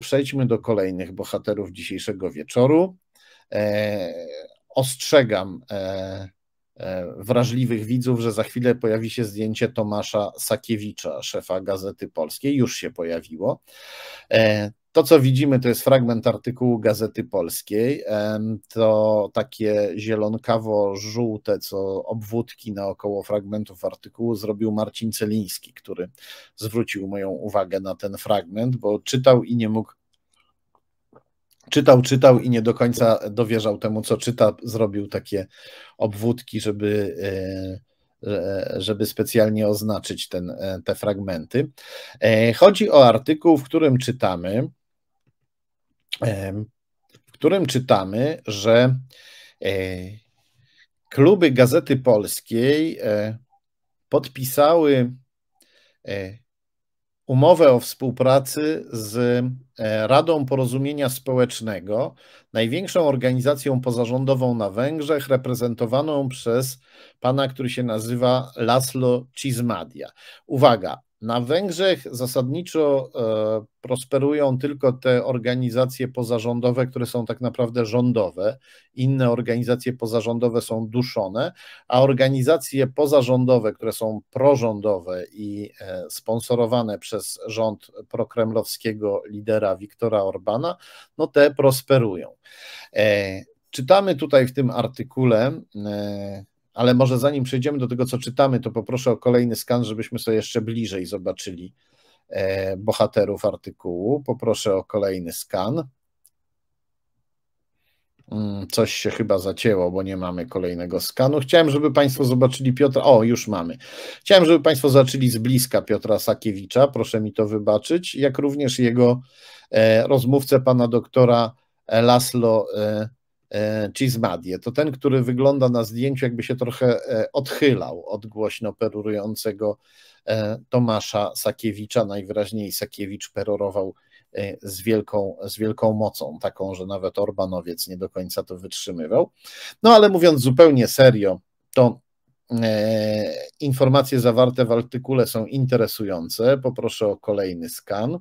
przejdźmy do kolejnych bohaterów dzisiejszego wieczoru. Ostrzegam wrażliwych widzów, że za chwilę pojawi się zdjęcie Tomasza Sakiewicza, szefa Gazety Polskiej. Już się pojawiło. To, co widzimy, to jest fragment artykułu Gazety Polskiej. To takie zielonkawo-żółte, co obwódki naokoło fragmentów artykułu zrobił Marcin Celiński, który zwrócił moją uwagę na ten fragment, bo czytał i nie mógł. Czytał i nie do końca dowierzał temu, co czyta. Zrobił takie obwódki, żeby specjalnie oznaczyć te fragmenty. Chodzi o artykuł, w którym czytamy, że kluby Gazety Polskiej podpisały umowę o współpracy z Radą Porozumienia Społecznego, największą organizacją pozarządową na Węgrzech, reprezentowaną przez pana, który się nazywa Laszlo Cizmadia. Uwaga, na Węgrzech zasadniczo prosperują tylko te organizacje pozarządowe, które są tak naprawdę rządowe. Inne organizacje pozarządowe są duszone, a organizacje pozarządowe, które są prorządowe i sponsorowane przez rząd prokremlowskiego lidera Viktora Orbana, no te prosperują. Czytamy tutaj w tym artykule, ale może zanim przejdziemy do tego, co czytamy, to poproszę o kolejny skan, żebyśmy sobie jeszcze bliżej zobaczyli bohaterów artykułu. Poproszę o kolejny skan. Coś się chyba zacięło, bo nie mamy kolejnego skanu. Chciałem, żeby Państwo zobaczyli Piotra. O, już mamy. Chciałem, żeby Państwo zobaczyli z bliska Piotra Sakiewicza, proszę mi to wybaczyć, jak również jego rozmówcę, pana doktora Laszlo Cizmadię. To ten, który wygląda na zdjęciu, jakby się trochę odchylał od głośno perorującego Tomasza Sakiewicza. Najwyraźniej Sakiewicz perorował z wielką mocą, taką, że nawet Orbanowiec nie do końca to wytrzymywał. No ale mówiąc zupełnie serio, to informacje zawarte w artykule są interesujące. Poproszę o kolejny skan.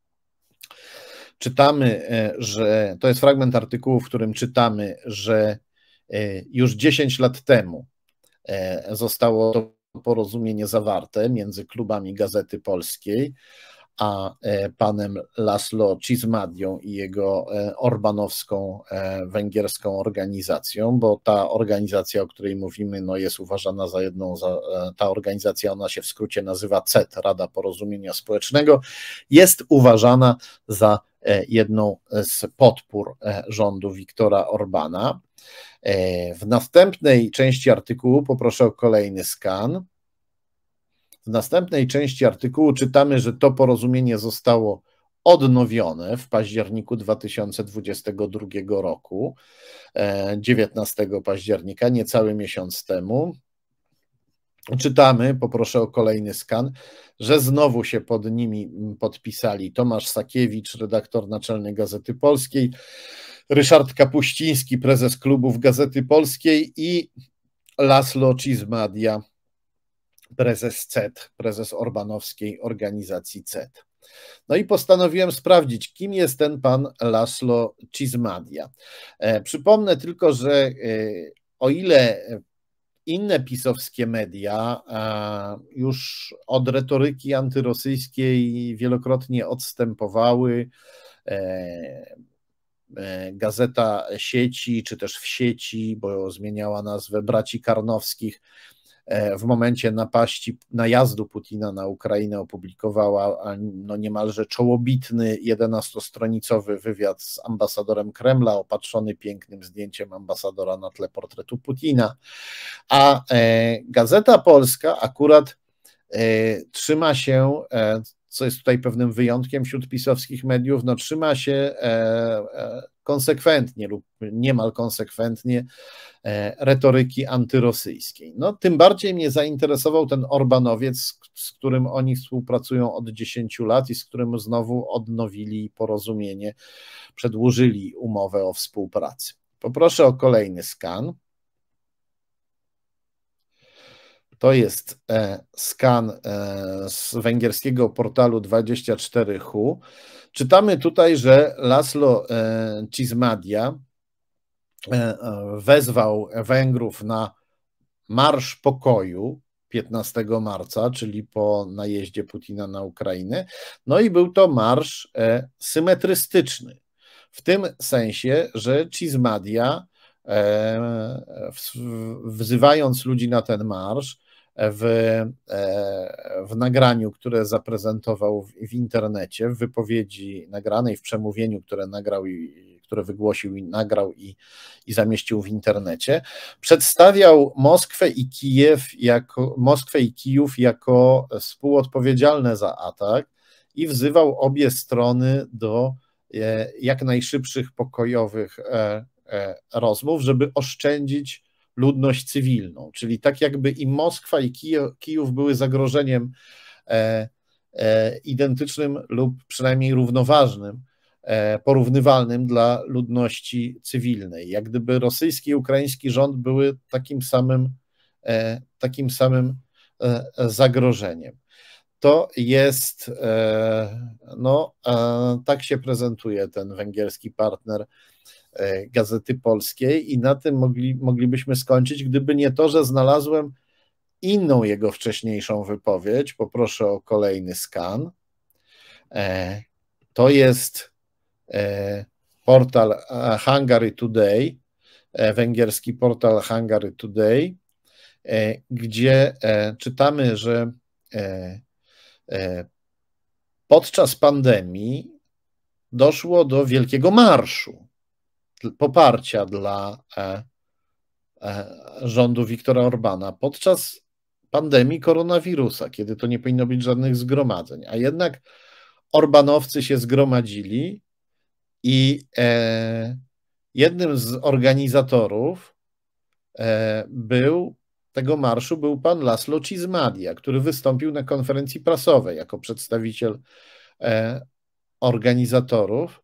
Czytamy, że to jest fragment artykułu, w którym czytamy, że już 10 lat temu zostało to porozumienie zawarte między klubami Gazety Polskiej a panem Laszlo Cizmadią i jego orbanowską węgierską organizacją, bo ta organizacja, o której mówimy, no jest uważana za jedną, ta organizacja, ona się w skrócie nazywa CET, Rada Porozumienia Społecznego, jest uważana za jedną z podpór rządu Viktora Orbana. W następnej części artykułu, poproszę o kolejny skan, w następnej części artykułu czytamy, że to porozumienie zostało odnowione w październiku 2022 roku, 19 października, niecały miesiąc temu. Czytamy, poproszę o kolejny skan, że znowu się pod nimi podpisali Tomasz Sakiewicz, redaktor naczelny Gazety Polskiej, Ryszard Kapuściński, prezes klubów Gazety Polskiej i Laszlo Cizmadia, prezes CET, prezes orbanowskiej organizacji CET. No i postanowiłem sprawdzić, kim jest ten pan Laszlo Cizmadia. Przypomnę tylko, że o ile inne pisowskie media już od retoryki antyrosyjskiej wielokrotnie odstępowały, Gazeta Sieci, czy też W Sieci, bo zmieniała nazwę, braci Karnowskich, w momencie najazdu Putina na Ukrainę opublikowała no niemalże czołobitny 11-stronicowy wywiad z ambasadorem Kremla, opatrzony pięknym zdjęciem ambasadora na tle portretu Putina, a Gazeta Polska akurat trzyma się, co jest tutaj pewnym wyjątkiem wśród pisowskich mediów, no trzyma się konsekwentnie lub niemal konsekwentnie retoryki antyrosyjskiej. No, tym bardziej mnie zainteresował ten Orbanowiec, z którym oni współpracują od 10 lat i z którym znowu odnowili porozumienie, przedłużyli umowę o współpracy. Poproszę o kolejny skan. To jest skan z węgierskiego portalu 24Hu. Czytamy tutaj, że Laszlo Cizmadia wezwał Węgrów na Marsz Pokoju 15 marca, czyli po najeździe Putina na Ukrainę. No i był to marsz symetrystyczny, w tym sensie, że Cizmadia, wzywając ludzi na ten marsz, w nagraniu, które zaprezentował w internecie, w wypowiedzi nagranej, w przemówieniu, które nagrał które wygłosił i nagrał i zamieścił w internecie, przedstawiał Moskwę i Kijów jako współodpowiedzialne za atak i wzywał obie strony do jak najszybszych pokojowych rozmów, żeby oszczędzić ludność cywilną. Czyli tak jakby i Moskwa, i Kijów były zagrożeniem identycznym lub przynajmniej równoważnym, porównywalnym dla ludności cywilnej. Jak gdyby rosyjski i ukraiński rząd były takim samym zagrożeniem. To jest, no, tak się prezentuje ten węgierski partner Gazety Polskiej i na tym moglibyśmy skończyć, gdyby nie to, że znalazłem inną jego wcześniejszą wypowiedź. Poproszę o kolejny skan. To jest portal Hungary Today, węgierski portal Hungary Today, gdzie czytamy, że podczas pandemii doszło do wielkiego marszu poparcia dla rządu Viktora Orbana podczas pandemii koronawirusa, kiedy to nie powinno być żadnych zgromadzeń, a jednak orbanowcy się zgromadzili i jednym z organizatorów tego marszu był pan Laszlo Cizmadia, który wystąpił na konferencji prasowej jako przedstawiciel organizatorów.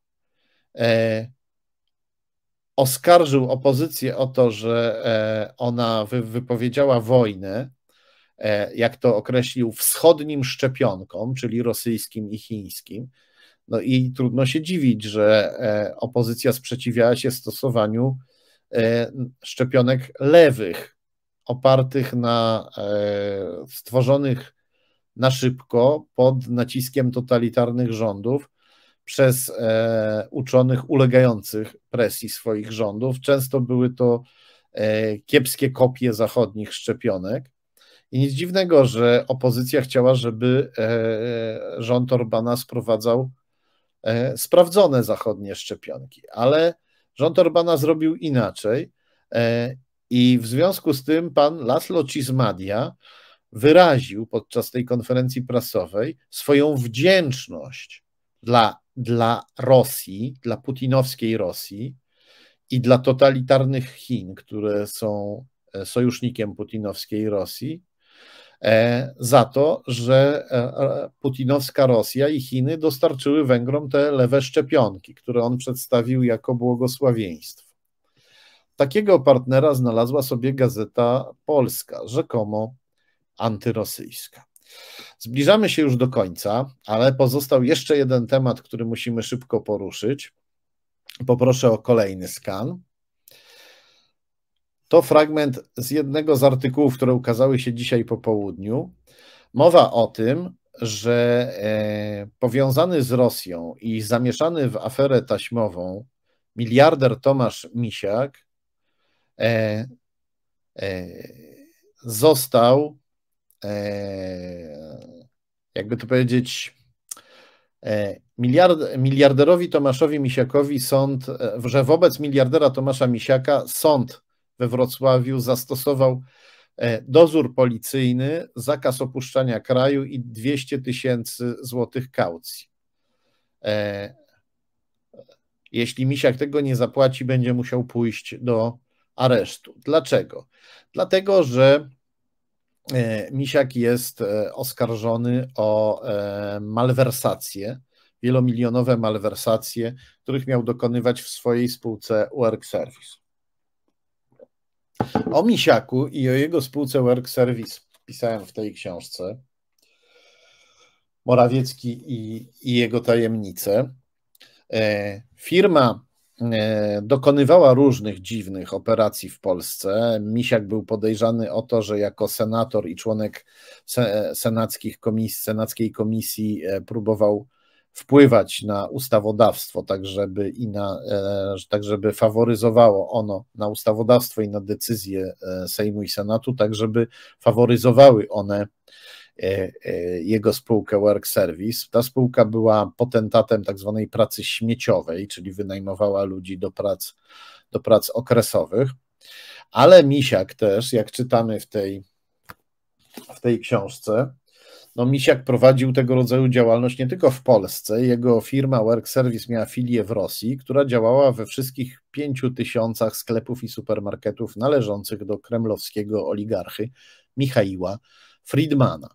Oskarżył opozycję o to, że ona wypowiedziała wojnę, jak to określił, wschodnim szczepionkom, czyli rosyjskim i chińskim. No i trudno się dziwić, że opozycja sprzeciwiała się stosowaniu szczepionek lewych, opartych na stworzonych na szybko pod naciskiem totalitarnych rządów przez uczonych ulegających presji swoich rządów. Często były to kiepskie kopie zachodnich szczepionek. I nic dziwnego, że opozycja chciała, żeby rząd Orbana sprowadzał sprawdzone zachodnie szczepionki, ale rząd Orbana zrobił inaczej i w związku z tym pan Laszlo Cizmadia wyraził podczas tej konferencji prasowej swoją wdzięczność dla Rosji, dla putinowskiej Rosji i dla totalitarnych Chin, które są sojusznikiem putinowskiej Rosji, za to, że putinowska Rosja i Chiny dostarczyły Węgrom te lewe szczepionki, które on przedstawił jako błogosławieństwo. Takiego partnera znalazła sobie Gazeta Polska, rzekomo antyrosyjska. Zbliżamy się już do końca, ale pozostał jeszcze jeden temat, który musimy szybko poruszyć. Poproszę o kolejny skan. To fragment z jednego z artykułów, które ukazały się dzisiaj po południu. Mowa o tym, że powiązany z Rosją i zamieszany w aferę taśmową miliarder Tomasz Misiak został, jakby to powiedzieć, miliarderowi Tomaszowi Misiakowi że wobec miliardera Tomasza Misiaka sąd we Wrocławiu zastosował dozór policyjny, zakaz opuszczania kraju i 200 000 złotych kaucji. Jeśli Misiak tego nie zapłaci, będzie musiał pójść do aresztu. Dlaczego? Dlatego, że Misiak jest oskarżony o malwersacje, wielomilionowe malwersacje, których miał dokonywać w swojej spółce Work Service. O Misiaku i o jego spółce Work Service pisałem w tej książce, Morawiecki i jego tajemnice. Firma dokonywała różnych dziwnych operacji w Polsce. Misiak był podejrzany o to, że jako senator i członek senackiej komisji próbował wpływać na ustawodawstwo, tak żeby faworyzowało ono na ustawodawstwo i na decyzje Sejmu i Senatu, tak żeby faworyzowały one jego spółkę Work Service. Ta spółka była potentatem tak zwanej pracy śmieciowej, czyli wynajmowała ludzi do prac okresowych, ale Misiak też, jak czytamy w tej książce, no Misiak prowadził tego rodzaju działalność nie tylko w Polsce. Jego firma Work Service miała filię w Rosji, która działała we wszystkich 5000 sklepów i supermarketów należących do kremlowskiego oligarchy Michaiła Friedmana.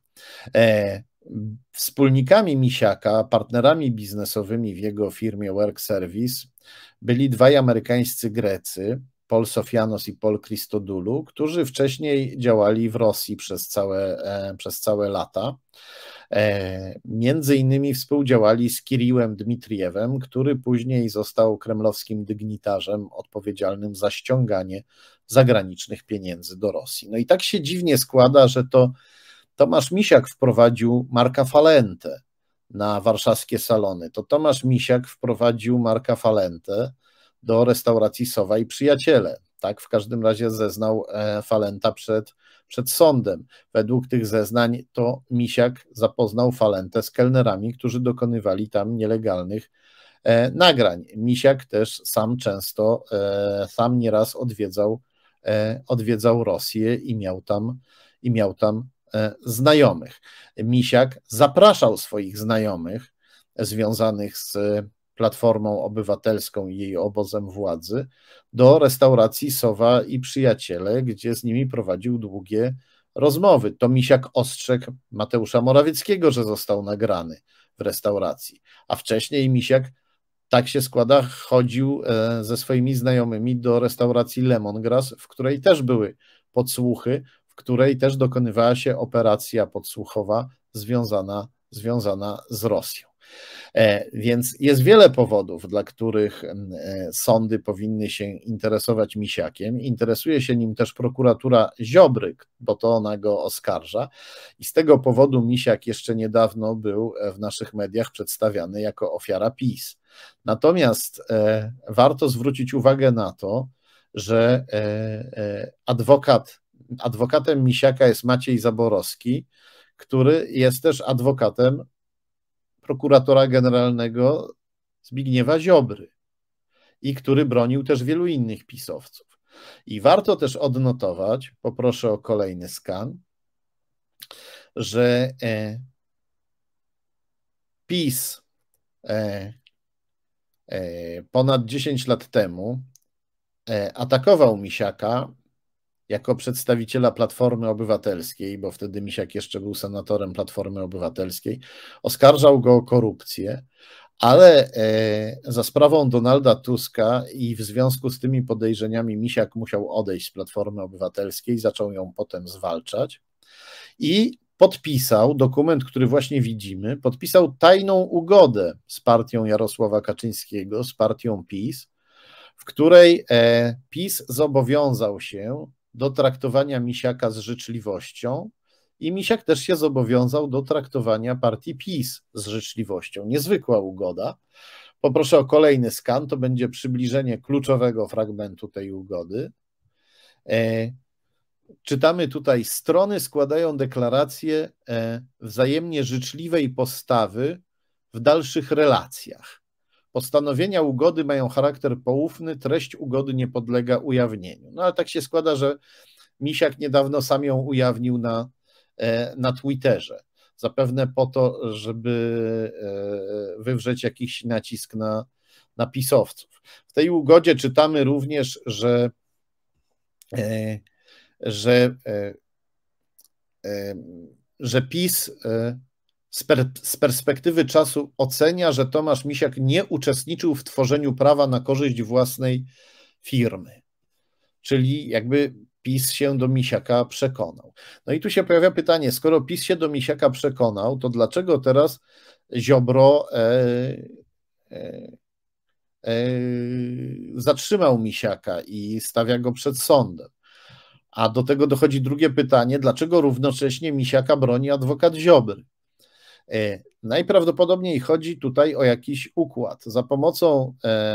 Wspólnikami Misiaka, partnerami biznesowymi w jego firmie Work Service byli dwaj amerykańscy Grecy, Paul Sofianos i Paul Christodoulou, którzy wcześniej działali w Rosji przez całe lata. Między innymi współdziałali z Kiriłem Dmitriewem, który później został kremlowskim dygnitarzem odpowiedzialnym za ściąganie zagranicznych pieniędzy do Rosji. No i tak się dziwnie składa, że to Tomasz Misiak wprowadził Marka Falentę na warszawskie salony. To Tomasz Misiak wprowadził Marka Falentę do restauracji Sowa i Przyjaciele. Tak w każdym razie zeznał Falenta przed sądem. Według tych zeznań to Misiak zapoznał Falentę z kelnerami, którzy dokonywali tam nielegalnych nagrań. Misiak też sam nieraz odwiedzał Rosję i miał tam znajomych. Misiak zapraszał swoich znajomych związanych z Platformą Obywatelską i jej obozem władzy do restauracji Sowa i Przyjaciele, gdzie z nimi prowadził długie rozmowy. To Misiak ostrzegł Mateusza Morawieckiego, że został nagrany w restauracji, a wcześniej Misiak, tak się składa, chodził ze swoimi znajomymi do restauracji Lemongrass, w której też były podsłuchy, w której też dokonywała się operacja podsłuchowa związana z Rosją. Więc jest wiele powodów, dla których sądy powinny się interesować Misiakiem. Interesuje się nim też prokuratura Ziobry, bo to ona go oskarża i z tego powodu Misiak jeszcze niedawno był w naszych mediach przedstawiany jako ofiara PiS. Natomiast warto zwrócić uwagę na to, że adwokatem Misiaka jest Maciej Zaborowski, który jest też adwokatem prokuratora generalnego Zbigniewa Ziobry i który bronił też wielu innych pisowców. I warto też odnotować, poproszę o kolejny skan, że PiS ponad 10 lat temu atakował Misiaka jako przedstawiciela Platformy Obywatelskiej, bo wtedy Misiak jeszcze był senatorem Platformy Obywatelskiej, oskarżał go o korupcję, ale za sprawą Donalda Tuska i w związku z tymi podejrzeniami Misiak musiał odejść z Platformy Obywatelskiej, zaczął ją potem zwalczać i podpisał dokument, który właśnie widzimy, podpisał tajną ugodę z partią Jarosława Kaczyńskiego, z partią PiS, w której PiS zobowiązał się do traktowania Misiaka z życzliwością i Misiak też się zobowiązał do traktowania partii PiS z życzliwością. Niezwykła ugoda. Poproszę o kolejny skan, to będzie przybliżenie kluczowego fragmentu tej ugody. Czytamy tutaj: strony składają deklarację wzajemnie życzliwej postawy w dalszych relacjach. Postanowienia ugody mają charakter poufny, treść ugody nie podlega ujawnieniu. No ale tak się składa, że Misiak niedawno sam ją ujawnił na Twitterze. Zapewne po to, żeby wywrzeć jakiś nacisk na pisowców. W tej ugodzie czytamy również, że PiS z perspektywy czasu ocenia, że Tomasz Misiak nie uczestniczył w tworzeniu prawa na korzyść własnej firmy. Czyli jakby PiS się do Misiaka przekonał. No i tu się pojawia pytanie, skoro PiS się do Misiaka przekonał, to dlaczego teraz Ziobro zatrzymał Misiaka i stawia go przed sądem? A do tego dochodzi drugie pytanie, dlaczego równocześnie Misiaka broni adwokat Ziobry? Najprawdopodobniej chodzi tutaj o jakiś układ. Za pomocą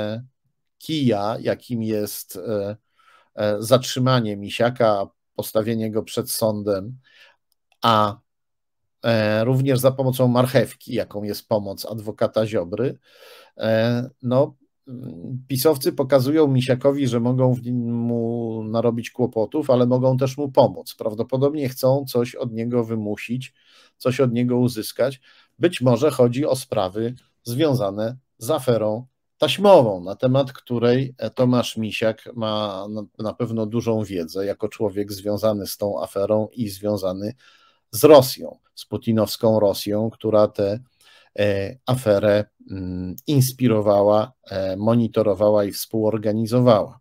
kija, jakim jest zatrzymanie Misiaka, postawienie go przed sądem, a również za pomocą marchewki, jaką jest pomoc adwokata Ziobry, no, pisowcy pokazują Misiakowi, że mogą mu narobić kłopotów, ale mogą też mu pomóc. Prawdopodobnie chcą coś od niego wymusić, coś od niego uzyskać. Być może chodzi o sprawy związane z aferą taśmową, na temat której Tomasz Misiak ma na pewno dużą wiedzę, jako człowiek związany z tą aferą i związany z Rosją, z putinowską Rosją, która tę aferę inspirowała, monitorowała i współorganizowała.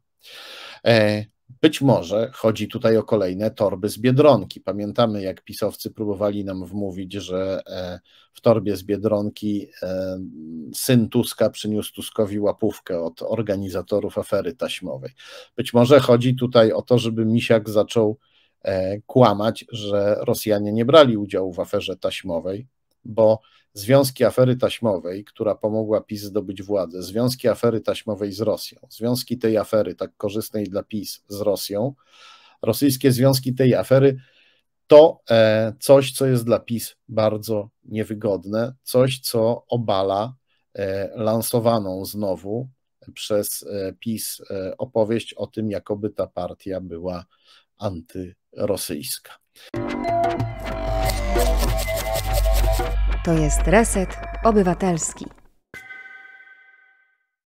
Być może chodzi tutaj o kolejne torby z Biedronki. Pamiętamy, jak pisowcy próbowali nam wmówić, że w torbie z Biedronki syn Tuska przyniósł Tuskowi łapówkę od organizatorów afery taśmowej. Być może chodzi tutaj o to, żeby Misiak zaczął kłamać, że Rosjanie nie brali udziału w aferze taśmowej, bo związki afery taśmowej, która pomogła PiS zdobyć władzę, związki afery taśmowej z Rosją, związki tej afery tak korzystnej dla PiS z Rosją, rosyjskie związki tej afery to coś, co jest dla PiS bardzo niewygodne, coś, co obala lansowaną znowu przez PiS opowieść o tym, jakoby ta partia była antyrosyjska. To jest Reset Obywatelski.